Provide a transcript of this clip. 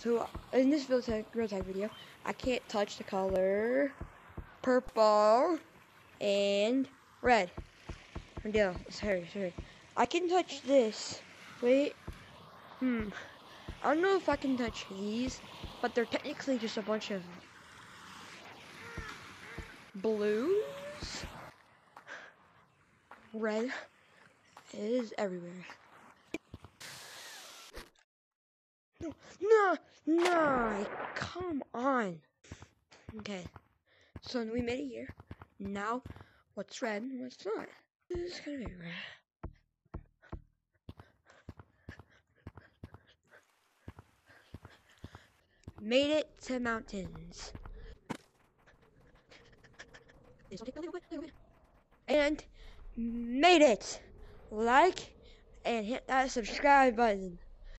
So in this real tag video, I can't touch the color purple and red. No, sorry. I can touch this. Wait. I don't know if I can touch these, but they're technically just a bunch of blues. Red is everywhere. No, come on. Okay, so we made it here. Now, what's red and what's not? This is kind of everywhere. Made it to mountains. And made it. Like and hit that subscribe button.